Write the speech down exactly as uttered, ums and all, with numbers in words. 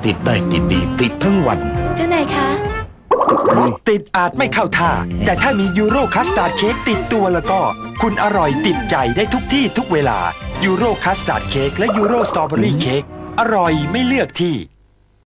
ติดได้ติดดีติดทั้งวันเจ้านายคะรถติดอาจไม่เข้าท่าแต่ถ้ามียูโรคัสตาร์ดเค้กติดตัวแล้วก็คุณอร่อยติดใจได้ทุกที่ทุกเวลายูโรคัสตาร์ดเค้กและยูโรสตรอเบอรี่เค้กอร่อยไม่เลือกที่